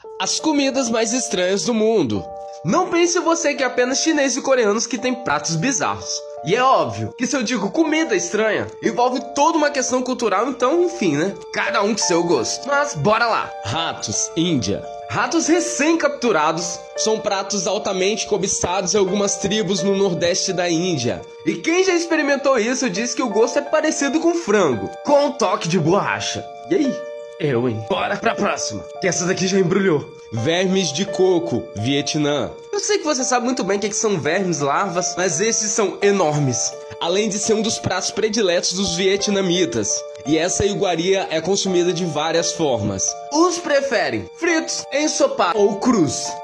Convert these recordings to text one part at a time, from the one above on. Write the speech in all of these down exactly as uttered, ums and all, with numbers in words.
As comidas mais estranhas do mundo. Não pense você que é apenas chineses e coreanos que têm pratos bizarros. E é óbvio que se eu digo comida estranha, envolve toda uma questão cultural, então enfim, né? Cada um com seu gosto. Mas bora lá. Ratos, Índia. Ratos recém-capturados são pratos altamente cobiçados em algumas tribos no nordeste da Índia. E quem já experimentou isso diz que o gosto é parecido com frango, com um toque de borracha. E aí? Eu, hein? Bora pra próxima, que essa daqui já embrulhou. Vermes de coco, Vietnã. Eu sei que você sabe muito bem o que são vermes, larvas, mas esses são enormes. Além de ser um dos pratos prediletos dos vietnamitas. E essa iguaria é consumida de várias formas. Uns preferem fritos, ensopados ou crus.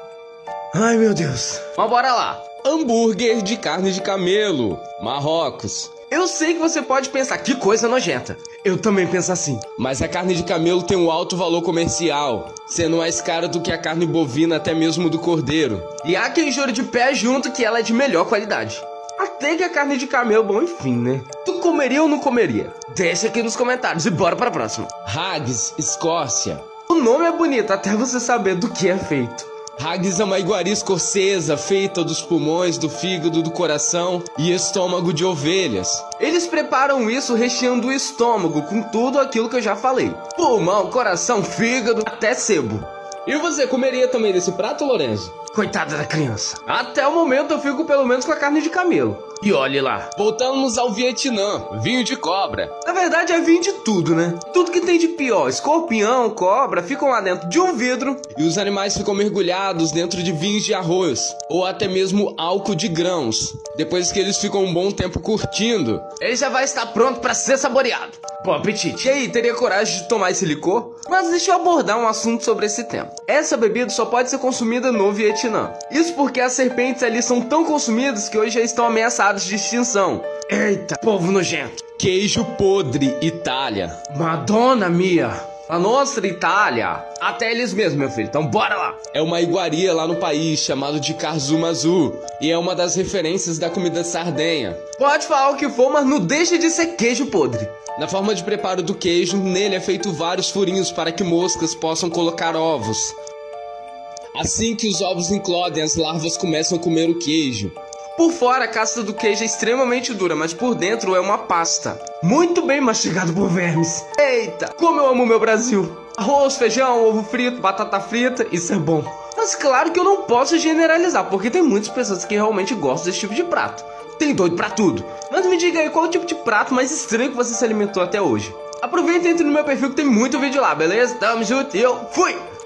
Ai, meu Deus. Mas bora lá. Hambúrguer de carne de camelo, Marrocos. Eu sei que você pode pensar, que coisa nojenta. Eu também penso assim. Mas a carne de camelo tem um alto valor comercial, sendo mais cara do que a carne bovina, até mesmo do cordeiro. E há quem jure de pé junto que ela é de melhor qualidade. Até que a carne de camelo, bom, enfim, né? Tu comeria ou não comeria? Deixa aqui nos comentários e bora pra próxima. Haggis, Escócia. O nome é bonito, até você saber do que é feito. Haggis é uma iguaria escocesa feita dos pulmões, do fígado, do coração e estômago de ovelhas. Eles preparam isso recheando o estômago com tudo aquilo que eu já falei. Pulmão, coração, fígado, até sebo. E você comeria também desse prato, Lorenzo? Coitada da criança. Até o momento eu fico pelo menos com a carne de camelo. E olhe lá. Voltamos ao Vietnã, vinho de cobra. Na verdade é vinho de tudo, né? Tudo que tem de pior, escorpião, cobra, ficam lá dentro de um vidro. E os animais ficam mergulhados dentro de vinhos de arroz, ou até mesmo álcool de grãos. Depois que eles ficam um bom tempo curtindo, ele já vai estar pronto para ser saboreado. Bom apetite. E aí, teria coragem de tomar esse licor? Mas deixa eu abordar um assunto sobre esse tema. Essa bebida só pode ser consumida no Vietnã. Isso porque as serpentes ali são tão consumidas que hoje já estão ameaçadas de extinção. Eita, povo nojento. Queijo podre, Itália. Madonna mia. A nossa Itália. Até eles mesmos, meu filho. Então bora lá. É uma iguaria lá no país chamado de Carzumazu. E é uma das referências da comida sardenha. Pode falar o que for, mas não deixa de ser queijo podre. Na forma de preparo do queijo, nele é feito vários furinhos para que moscas possam colocar ovos. Assim que os ovos eclodem, as larvas começam a comer o queijo. Por fora, a casca do queijo é extremamente dura, mas por dentro é uma pasta. Muito bem mastigado por vermes. Eita, como eu amo meu Brasil. Arroz, feijão, ovo frito, batata frita, isso é bom. Mas claro que eu não posso generalizar, porque tem muitas pessoas que realmente gostam desse tipo de prato. Tem doido pra tudo. Mas me diga aí, qual é o tipo de prato mais estranho que você se alimentou até hoje? Aproveita e entre no meu perfil que tem muito vídeo lá, beleza? Tamo junto e eu fui!